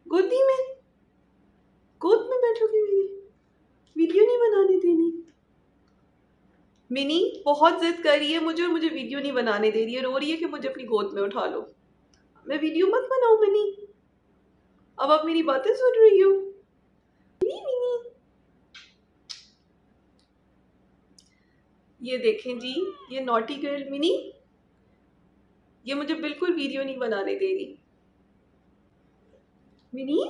गोदी में, गोद में बैठोगी मेरी, वीडियो नहीं बनाने देनी। मिनी बहुत जिद कर रही है मुझे और मुझे वीडियो नहीं बनाने दे रही है, रो रही है कि मुझे अपनी गोद में उठा लो। मैं वीडियो मत बनाऊं मिनी, अब आप मेरी बातें सुन रही हो। मिनी मिनी, ये देखें जी, ये नॉटी गर्ल मिनी, ये मुझे बिल्कुल वीडियो नहीं बनाने दे रही। मिनी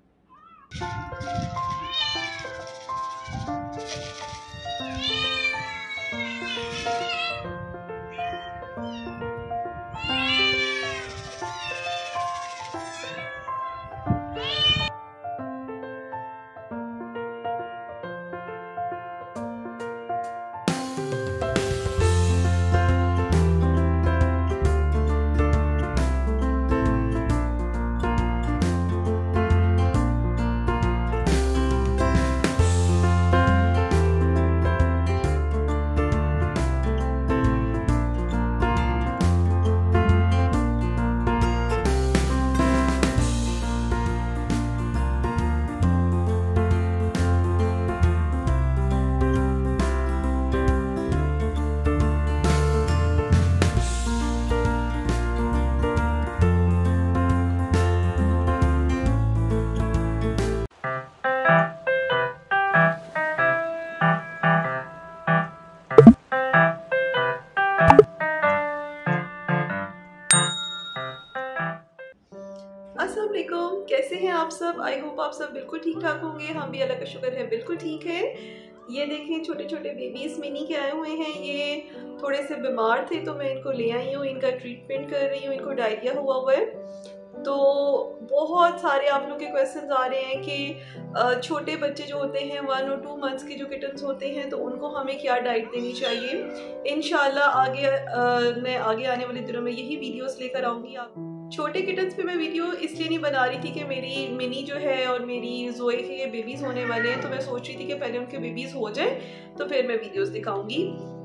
अस्सलाम वालेकुम, कैसे हैं आप सब? आई होप आप सब बिल्कुल ठीक ठाक होंगे। हम भी अल्लाह का शुक्र है बिल्कुल ठीक है। ये देखें छोटे छोटे बेबीज मिनी के आए हुए हैं। ये थोड़े से बीमार थे तो मैं इनको ले आई हूँ, इनका ट्रीटमेंट कर रही हूँ। इनको डायरिया हुआ है। तो बहुत सारे आप लोग के क्वेश्चंस आ रहे हैं कि छोटे बच्चे जो होते हैं 1 और 2 मंथ्स के जो किटन्स होते हैं तो उनको हमें क्या डाइट देनी चाहिए। इंशाल्लाह आगे मैं आगे आने वाले दिनों में यही वीडियोस लेकर आऊँगी। आप छोटे किटन्स पे मैं वीडियो इसलिए नहीं बना रही थी कि मेरी मिनी जो है और मेरी जोए के बेबीज़ होने वाले हैं, तो मैं सोच रही थी कि पहले उनके बेबीज़ हो जाए तो फिर मैं वीडियोस दिखाऊंगी।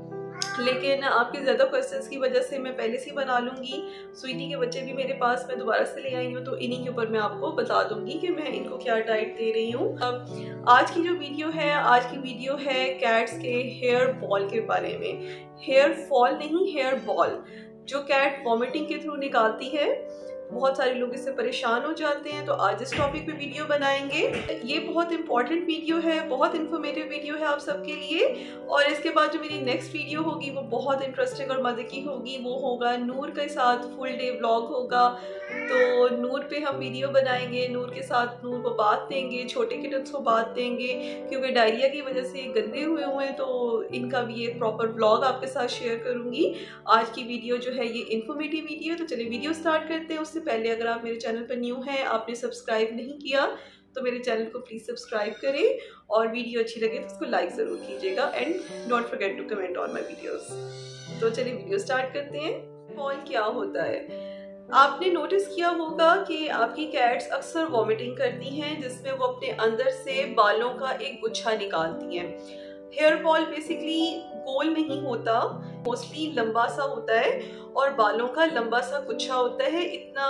लेकिन आपके ज़्यादा क्वेश्चंस की वजह से मैं पहले से ही बना लूँगी। स्वीटी के बच्चे भी मेरे पास मैं दोबारा से ले आई हूँ, तो इन्हीं के ऊपर मैं आपको बता दूँगी कि मैं इनको क्या डाइट दे रही हूँ। अब आज की जो वीडियो है, आज की वीडियो है कैट्स के हेयर बॉल के बारे में। हेयर फॉल नहीं, हेयर बॉल, जो कैट वॉमिटिंग के थ्रू निकालती है। बहुत सारे लोग इससे परेशान हो जाते हैं, तो आज इस टॉपिक पे वीडियो बनाएंगे। ये बहुत इंपॉर्टेंट वीडियो है, बहुत इन्फॉर्मेटिव वीडियो है आप सबके लिए। और इसके बाद जो मेरी नेक्स्ट वीडियो होगी वो बहुत इंटरेस्टिंग और मजे की होगी। वो होगा नूर के साथ, फुल डे व्लॉग होगा। तो नूर पे हम वीडियो बनाएंगे, नूर के साथ नूर को बात देंगे, छोटे किटन्स को बात देंगे, क्योंकि डायरिया की वजह से गंदे हुए हैं। तो इनका भी एक प्रॉपर व्लॉग आपके साथ शेयर करूंगी। आज की वीडियो जो है ये इन्फॉर्मेटिव वीडियो। तो चलिए वीडियो स्टार्ट करते हैं। उससे पहले अगर आप मेरे चैनल पर न्यू हैं, आपने सब्सक्राइब नहीं किया, तो मेरे चैनल को प्लीज सब्सक्राइब करें और वीडियो अच्छी लगे तो उसको लाइक जरूर कीजिएगा and don't forget to comment on my videos. तो चलिए वीडियो स्टार्ट करते हैं। फॉल क्या होता है? आपने नोटिस किया होगा कि आपकी कैट्स अक्सर वॉमिटिंग करती हैं, जिसमें वो अपने अंदर से बालों का एक गुच्छा निकालती हैं। हेयर बॉल बेसिकली गोल नहीं होता, मोस्टली लंबा सा होता है और बालों का लंबा सा गुच्छा होता है, इतना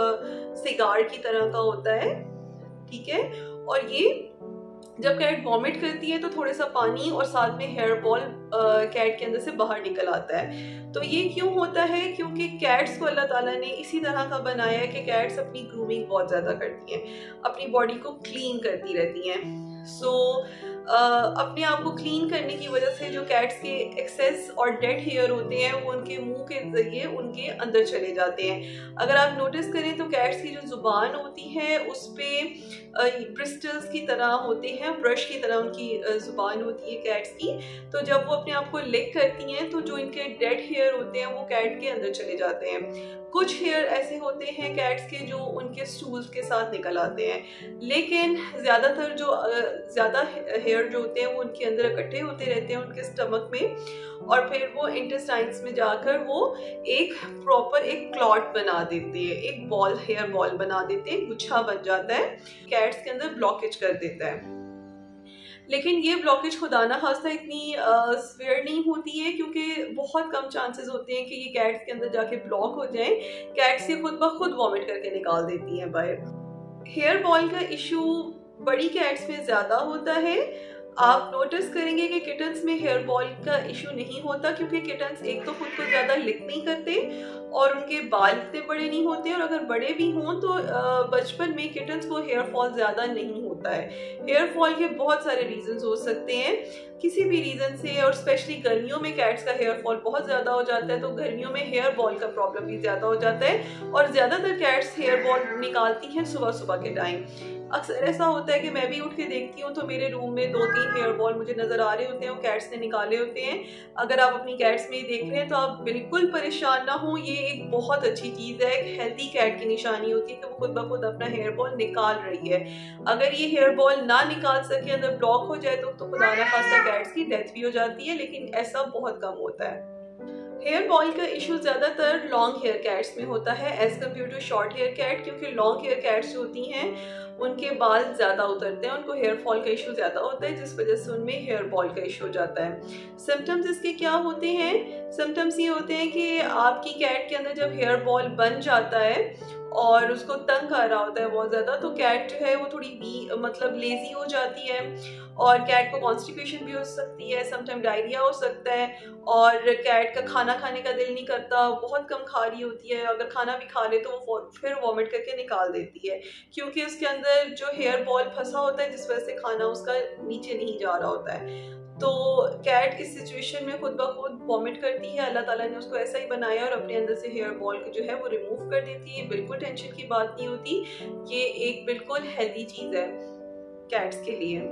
सिगार की तरह का होता है, ठीक है। और ये जब कैट वॉमिट करती है तो थोड़ा सा पानी और साथ में हेयर बॉल कैट के अंदर से बाहर निकल आता है। तो ये क्यों होता है? क्योंकि कैट्स को अल्लाह ताला ने इसी तरह का बनाया है कि कैट्स अपनी ग्रूमिंग बहुत ज़्यादा करती हैं, अपनी बॉडी को क्लीन करती रहती हैं। सो अपने आप को क्लीन करने की वजह से जो कैट्स के एक्सेस और डेड हेयर होते हैं वो उनके मुंह के जरिए उनके अंदर चले जाते हैं। अगर आप नोटिस करें तो कैट्स की जो जुबान होती है उस पर ब्रिस्टल्स की तरह होते हैं, ब्रश की तरह उनकी जुबान होती है कैट्स की। तो जब वो अपने आप को लिक करती हैं तो जो इनके डेड हेयर होते हैं वो कैट के अंदर चले जाते हैं। कुछ हेयर ऐसे होते हैं कैट्स के जो उनके स्टूल्स के साथ निकल आते हैं, लेकिन ज़्यादातर जो ज़्यादा हेयर जो होते हैं वो उनके अंदर इकट्ठे होते रहते हैं उनके स्टमक में, और फिर वो इंटेस्टाइन्स में जाकर वो एक प्रॉपर एक क्लॉट बना देते हैं, एक बॉल, हेयर बॉल बना देते हैं, गुच्छा बन जाता है, कैट्स के अंदर ब्लॉकेज कर देता है। लेकिन ये ब्लॉकेज खुदा ना खास्ता इतनी स्वेयर नहीं होती है, क्योंकि बहुत कम चांसेस होते हैं कि ये कैट्स के अंदर जाके ब्लॉक हो जाएं। कैट्स ये खुद ब खुद वॉमिट करके निकाल देती हैं बाहर। हेयर बॉल का इशू बड़ी कैट्स में ज़्यादा होता है। आप नोटिस करेंगे कि किटन्स में हेयर बॉल का इशू नहीं होता, क्योंकि किटन्स एक तो खुद को ज़्यादा लिक नहीं करते और उनके बाल इतने बड़े नहीं होते, और अगर बड़े भी हों तो बचपन में किटन्स को हेयर फॉल ज़्यादा नहीं होता है। हेयर फॉल के बहुत सारे रीजंस हो सकते हैं किसी भी रीज़न से, और स्पेशली गर्मियों में कैट्स का हेयर फॉल बहुत ज़्यादा हो जाता है, तो गर्मियों में हेयर बॉल का प्रॉब्लम भी ज़्यादा हो जाता है। और ज़्यादातर कैट्स हेयर बॉल निकालती हैं सुबह सुबह के टाइम। अक्सर ऐसा होता है कि मैं भी उठ के देखती हूँ तो मेरे रूम में 2-3 हेयर बॉल मुझे नज़र आ रहे होते हैं, वो कैट्स ने निकाले होते हैं। अगर आप अपनी कैट्स में देख रहे हैं तो आप बिल्कुल परेशान ना हो, ये एक बहुत अच्छी चीज़ है। एक हेल्दी कैट की निशानी होती है कि वो खुद ब खुद अपना हेयर बॉल निकाल रही है। अगर ये हेयर बॉल ना निकाल सके, अंदर ब्लॉक हो जाए, तो खुदा ना खास्ता कैट्स की डेथ भी हो जाती है, लेकिन ऐसा बहुत कम होता है। हेयर बॉल का इशू ज़्यादातर लॉन्ग हेयर कैट्स में होता है as compare to short hair cat, क्योंकि लॉन्ग हेयर कैट्स जो होती हैं उनके बाल ज़्यादा उतरते हैं, उनको हेयर फॉल का इशू ज़्यादा होता है, जिस वजह से उनमें हेयर बॉल का इशू हो जाता है। सिम्टम्स इसके क्या होते हैं? सिम्टम्स ये होते हैं कि आपकी कैट के अंदर जब हेयर बॉल बन जाता है और उसको तंग कर रहा होता है बहुत ज़्यादा, तो कैट जो है वो थोड़ी मतलब लेजी हो जाती है, और कैट को कॉन्स्टिपेशन भी हो सकती है, समटाइम डायरिया हो सकता है, और कैट का खाना खाने का दिल नहीं करता, बहुत कम खा रही होती है, अगर खाना भी खा ले तो वो फिर वॉमिट करके निकाल देती है, क्योंकि उसके अंदर जो हेयर बॉल फंसा होता है, जिस वजह से खाना उसका नीचे नहीं जा रहा होता है। तो कैट इस सिचुएशन में खुद ब खुद वॉमिट करती है। अल्लाह ताला ने उसको ऐसा ही बनाया और अपने अंदर से हेयर बॉल को जो है वो रिमूव कर देती है। बिल्कुल टेंशन की बात नहीं होती, ये एक बिल्कुल हेल्दी चीज़ है कैट्स के लिए।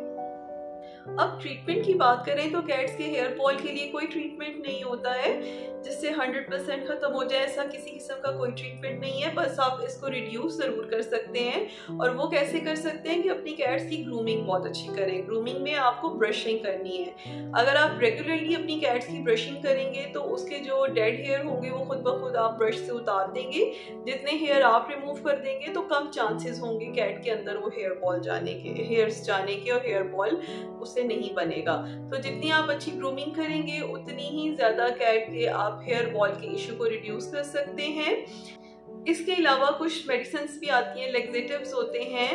अब ट्रीटमेंट की बात करें तो कैट्स के हेयर फॉल के लिए कोई ट्रीटमेंट नहीं होता है जिससे 100% खत्म हो जाए, ऐसा किसी किस्म का कोई ट्रीटमेंट नहीं है। बस आप इसको रिड्यूस ज़रूर कर सकते हैं, और वो कैसे कर सकते हैं कि अपनी कैट्स की ग्रूमिंग बहुत अच्छी करें। ग्रूमिंग में आपको ब्रशिंग करनी है। अगर आप रेगुलरली अपनी कैट्स की ब्रशिंग करेंगे तो उसके जो डेड हेयर होंगे वो खुद ब खुद आप ब्रश से उतार देंगे। जितने हेयर आप रिमूव कर देंगे तो कम चांसेस होंगे कैट के अंदर वो हेयर बॉल जाने के, हेयर्स जाने के, और हेयर बॉल उससे नहीं बनेगा। तो जितनी आप अच्छी ग्रूमिंग करेंगे उतनी ही ज़्यादा कैट के आप हेयर बॉल के इशू को रिड्यूस कर सकते हैं। इसके अलावा कुछ मेडिसिन भी आती हैं, लेक्सेटिव्स होते हैं,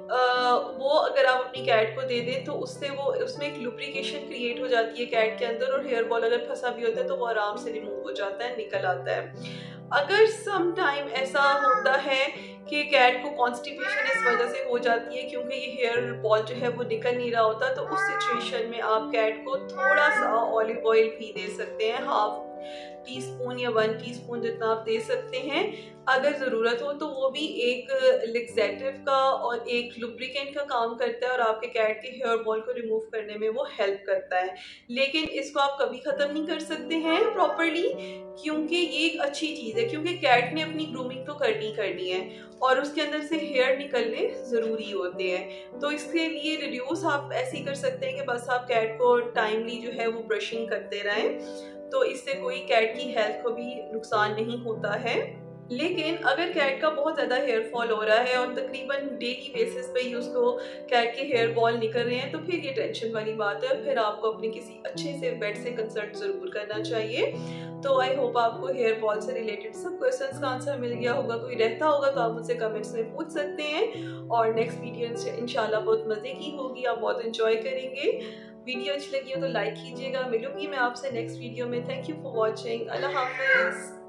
वो अगर आप अपनी कैट को दे दें तो उससे वो उसमें एक लुब्रिकेशन क्रिएट हो जाती है कैट के अंदर, और हेयर बॉल अगर फंसा भी होता है तो वो आराम से रिमूव हो जाता है, निकल आता है। अगर सम टाइम ऐसा होता है कि कैट को कॉन्स्टिपेशन इस वजह से हो जाती है क्योंकि ये हेयर बॉल जो है वो निकल नहीं रहा होता, तो उस सिचुएशन में आप कैट को थोड़ा सा ऑलिव ऑयल भी दे सकते हैं, 1/2 टीस्पून या 1 टीस्पून जितना आप दे सकते हैं। अगर ज़रूरत हो तो वो भी एक लेक्सेटिव का और एक लुब्रिकेंट का काम करता है, और आपके कैट के हेयर बॉल को रिमूव करने में वो हेल्प करता है। लेकिन इसको आप कभी ख़त्म नहीं कर सकते हैं प्रॉपरली, क्योंकि ये एक अच्छी चीज़ है, क्योंकि कैट ने अपनी ग्रूमिंग तो करनी है और उसके अंदर से हेयर निकलने ज़रूरी होते हैं। तो इसके लिए रिड्यूस आप ऐसे ही कर सकते हैं कि बस आप कैट को टाइमली जो है वो ब्रशिंग करते रहें, तो इससे कोई कैट की हेल्थ को भी नुकसान नहीं होता है। लेकिन अगर कैट का बहुत ज़्यादा हेयर फॉल हो रहा है और तकरीबन डेली बेसिस पे ही उसको कैट के हेयर बॉल निकल रहे हैं, तो फिर ये टेंशन वाली बात है, और फिर आपको अपने किसी अच्छे से वेट से कंसल्ट ज़रूर करना चाहिए। तो आई होप आपको हेयर बॉल से रिलेटेड सब क्वेश्चंस का आंसर मिल गया होगा। कोई रहता होगा तो आप मुझसे कमेंट्स में पूछ सकते हैं, और नेक्स्ट वीडियो इंशाल्लाह बहुत मज़े की होगी, आप बहुत इंजॉय करेंगे। वीडियो अच्छी लगी हो तो लाइक कीजिएगा। मिलूंगी मैं आपसे नेक्स्ट वीडियो में। Thank you for watching. अल्लाह हाफिज़।